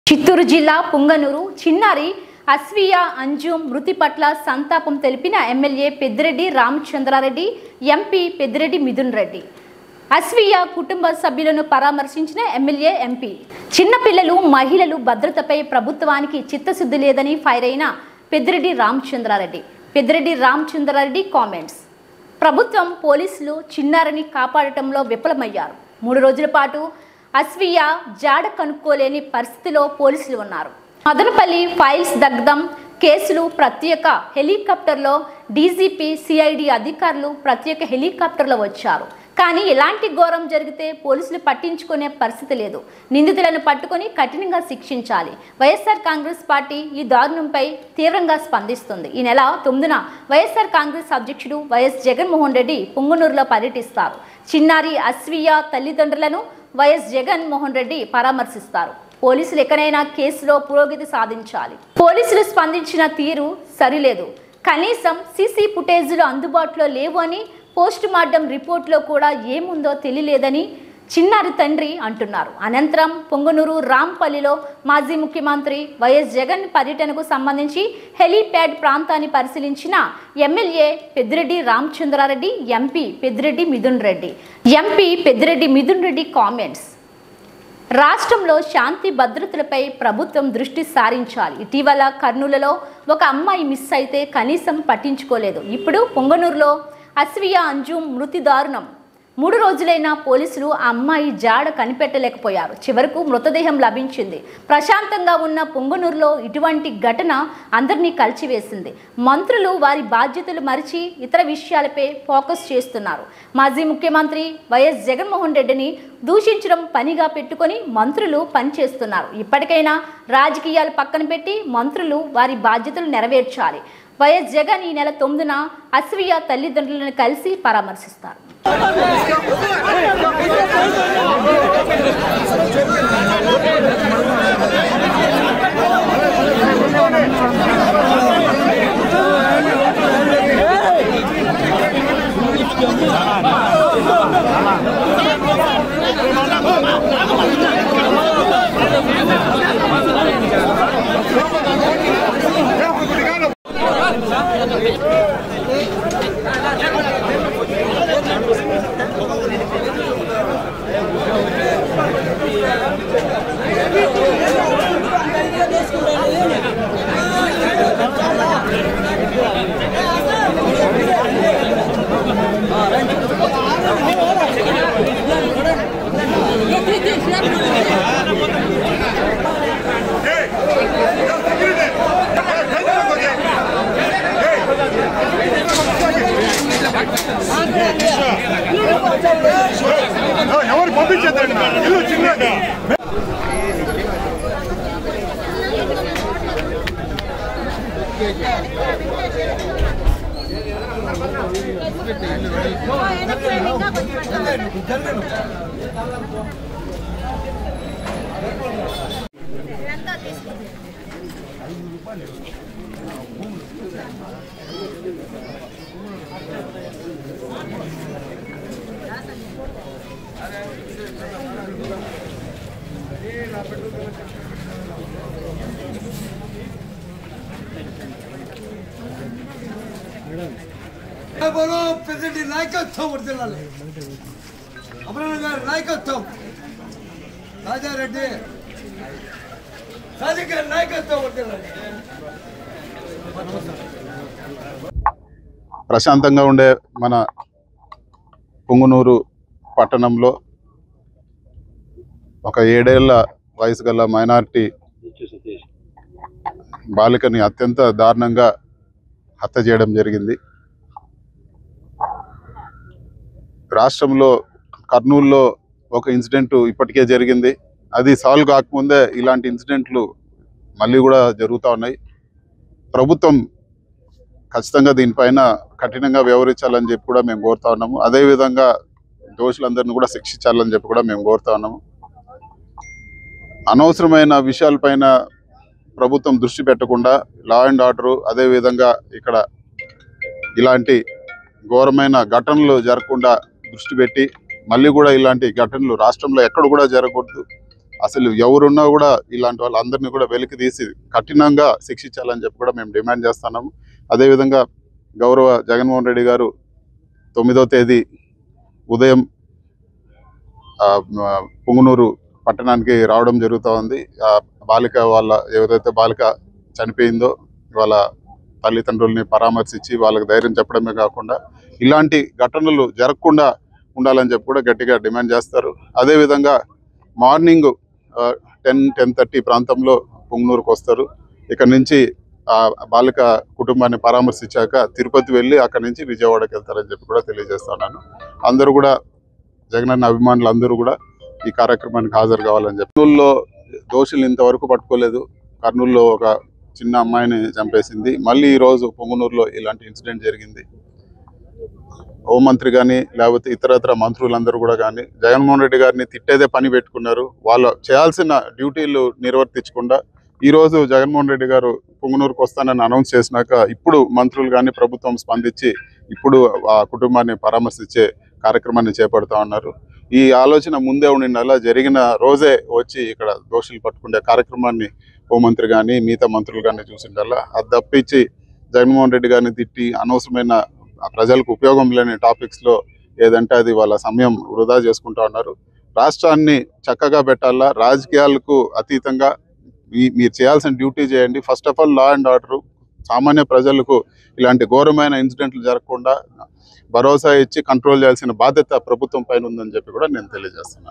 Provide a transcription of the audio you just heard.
చిత్తూరు జిల్లా పుంగనూరు చిన్నారి అస్వియా అంజు మృతి పట్ల సంతాపం తెలిపిన ఎమ్మెల్యే పెద్దిరెడ్డి రామచంద్రారెడ్డి, ఎంపీ పెద్దిరెడ్డి మిథున్ రెడ్డి. అస్వియా కుటుంబ సభ్యులను పరామర్శించిన ఎమ్మెల్యే, ఎంపీ. చిన్నపిల్లలు, మహిళలు భద్రతపై ప్రభుత్వానికి చిత్తశుద్ధి లేదని ఫైర్ అయిన పెద్దిరెడ్డి రామచంద్రారెడ్డి. పెద్దిరెడ్డి రామచంద్రారెడ్డి కామెంట్స్. ప్రభుత్వం, పోలీసులు చిన్నారిని కాపాడటంలో విఫలమయ్యారు. 3 రోజుల పాటు అస్వియా జాడ కనుక్కోలేని పరిస్థితిలో పోలీసులు ఉన్నారు. మదనపల్లి ఫైల్స్ దగ్ధం కేసులు ప్రత్యేక హెలికాప్టర్లో డీజీపీ, సిఐడి అధికారులు ప్రత్యేక హెలికాప్టర్లో వచ్చారు. కానీ ఎలాంటి ఘోరం జరిగితే పోలీసులు పట్టించుకునే పరిస్థితి లేదు. నిందితులను పట్టుకొని కఠినంగా శిక్షించాలి. వైఎస్ఆర్ కాంగ్రెస్ పార్టీ ఈ దారుణంపై తీవ్రంగా స్పందిస్తుంది. ఈ నెల 9న వైఎస్ఆర్ కాంగ్రెస్ అధ్యక్షుడు వైఎస్ జగన్మోహన్ రెడ్డి పుంగనూరులో పర్యటిస్తారు. చిన్నారి అస్వియా తల్లిదండ్రులను వైఎస్ జగన్మోహన్ రెడ్డి పరామర్శిస్తారు. పోలీసులు ఎక్కడైనా కేసులో పురోగతి సాధించాలి. పోలీసులు స్పందించిన తీరు సరిలేదు. కనీసం సీసీ ఫుటేజీలు అందుబాటులో లేవు అని, పోస్ట్ మార్టం రిపోర్ట్లో కూడా ఏముందో తెలియలేదని చిన్నారి తండ్రి అంటున్నారు. అనంతరం పుంగనూరు రాంపల్లిలో మాజీ ముఖ్యమంత్రి వైఎస్ జగన్ పర్యటనకు సంబంధించి హెలీప్యాడ్ ప్రాంతాన్ని పరిశీలించిన MLA Peddireddy Ramachandrareddy, MP Peddireddy Mithun Reddy. MP Peddireddy Mithun Reddy comments. రాష్ట్రంలో శాంతి భద్రతలపై ప్రభుత్వం దృష్టి సారించాలి. ఇటీవల కర్నూలులో ఒక అమ్మాయి మిస్ అయితే కనీసం పట్టించుకోలేదు. ఇప్పుడు పుంగనూరులో అస్వియా అంజు మృతి దారుణం. 3 రోజులైనా పోలీసులు ఆ అమ్మాయి జాడ కనిపెట్టలేకపోయారు. చివరకు మృతదేహం లభించింది. ప్రశాంతంగా ఉన్న పుంగనూరులో ఇటువంటి ఘటన అందరినీ కలిచివేసింది. మంత్రులు వారి బాధ్యతలు మరిచి ఇతర విషయాలపై ఫోకస్ చేస్తున్నారు. మాజీ ముఖ్యమంత్రి వైఎస్ జగన్మోహన్ రెడ్డిని దూషించడం పనిగా పెట్టుకొని మంత్రులు పనిచేస్తున్నారు. ఇప్పటికైనా రాజకీయాలు పక్కన పెట్టి మంత్రులు వారి బాధ్యతలు నెరవేర్చాలి. వైఎస్ జగన్ ఈ నెల 9న అస్వియా తల్లిదండ్రులను కలిసి పరామర్శిస్తారు. ఎవరు పంపించేదండి ఇల్లు చిన్నగా ప్రెసిడెంట్ నాయకత్వం వర్తిల్లాలి. అమరణ గారి నాయకత్వం, రాజారెడ్డి రాజకీయ నాయకత్వం వర్తిల్లాలి. ప్రశాంతంగా ఉండే మన పుంగనూరు పట్టణంలో ఒక 7 ఏళ్ల వయసు గల మైనారిటీ బాలికని అత్యంత దారుణంగా హత్య చేయడం జరిగింది. రాష్ట్రంలో కర్నూలులో ఒక ఇన్సిడెంట్ ఇప్పటికే జరిగింది. అది సాల్వ్ కాకముందే ఇలాంటి ఇన్సిడెంట్లు మళ్ళీ కూడా జరుగుతూ ఉన్నాయి. ప్రభుత్వం ఖచ్చితంగా దీనిపైన కఠినంగా వ్యవహరించాలని చెప్పి కూడా మేము కోరుతా ఉన్నాము. అదేవిధంగా దోషులందరినీ కూడా శిక్షించాలని చెప్పి కూడా మేము కోరుతా ఉన్నాము. అనవసరమైన విషయాలపైన ప్రభుత్వం దృష్టి పెట్టకుండా లా అండ్ ఆర్డర్, అదేవిధంగా ఇక్కడ ఇలాంటి ఘోరమైన ఘటనలు జరగకుండా దృష్టి పెట్టి మళ్ళీ కూడా ఇలాంటి ఘటనలు రాష్ట్రంలో ఎక్కడ కూడా జరగకూడదు. అసలు ఎవరున్నా కూడా ఇలాంటి వాళ్ళందరినీ కూడా వెలికి తీసి కఠినంగా శిక్షించాలని చెప్పి కూడా మేము డిమాండ్ చేస్తున్నాము. అదేవిధంగా గౌరవ జగన్మోహన్ రెడ్డి గారు 9వ తేదీ ఉదయం పుంగనూరు పట్టణానికి రావడం జరుగుతూ ఉంది. బాలిక వాళ్ళ ఏదైతే బాలిక చనిపోయిందో వాళ్ళ తల్లిదండ్రుల్ని పరామర్శించి వాళ్ళకి ధైర్యం చెప్పడమే కాకుండా ఇలాంటి ఘటనలు జరగకుండా ఉండాలని చెప్పి కూడా గట్టిగా డిమాండ్ చేస్తారు. అదేవిధంగా మార్నింగ్ 10-10:30 ప్రాంతంలో పుంగనూరుకు వస్తారు. ఇక్కడ నుంచి బాలిక కుటుంబాన్ని పరామర్శించాక తిరుపతి వెళ్ళి అక్కడి నుంచి విజయవాడకి వెళ్తారని చెప్పి కూడా తెలియజేస్తున్నాను. అందరూ కూడా జగనన్న అభిమానులు అందరూ కూడా ఈ కార్యక్రమానికి హాజరు కావాలని చెప్పి. కర్నూలులో దోషులు ఇంతవరకు పట్టుకోలేదు. కర్నూలులో ఒక చిన్న అమ్మాయిని చంపేసింది. మళ్ళీ ఈరోజు పొంగనూరులో ఇలాంటి ఇన్సిడెంట్ జరిగింది. హోంమంత్రి కానీ లేకపోతే ఇతరత్ర మంత్రులందరూ కూడా కానీ జగన్మోహన్ రెడ్డి గారిని తిట్టేదే పని పెట్టుకున్నారు. వాళ్ళు చేయాల్సిన డ్యూటీలు నిర్వర్తించకుండా ఈరోజు జగన్మోహన్ రెడ్డి గారు పొంగనూరుకు వస్తానని అనౌన్స్ చేసినాక ఇప్పుడు మంత్రులు కానీ ప్రభుత్వం స్పందించి ఇప్పుడు ఆ కుటుంబాన్ని పరామర్శించే కార్యక్రమాన్ని చేపడుతూ ఉన్నారు. ఈ ఆలోచన ముందే ఉండిందల్లా జరిగిన రోజే వచ్చి ఇక్కడ దోషులు పట్టుకునే కార్యక్రమాన్ని హోంమంత్రి కానీ మిగతా మంత్రులు కానీ చూసిండల్లా. అది తప్పించి జగన్మోహన్ రెడ్డి గారిని తిట్టి అనవసరమైన ప్రజలకు ఉపయోగం లేని టాపిక్స్లో ఏదంటే అది వాళ్ళ సమయం వృధా చేసుకుంటా ఉన్నారు. రాష్ట్రాన్ని చక్కగా పెట్టాలా, రాజకీయాలకు అతీతంగా మీరు చేయాల్సిన డ్యూటీ చేయండి. First of all law and order, సామాన్య ప్రజలకు ఇలాంటి ఘోరమైన ఇన్సిడెంట్లు జరగకుండా భరోసా ఇచ్చి కంట్రోల్ చేయాల్సిన బాధ్యత ప్రభుత్వం పైన ఉందని చెప్పి కూడా నేను తెలియజేస్తున్నాను.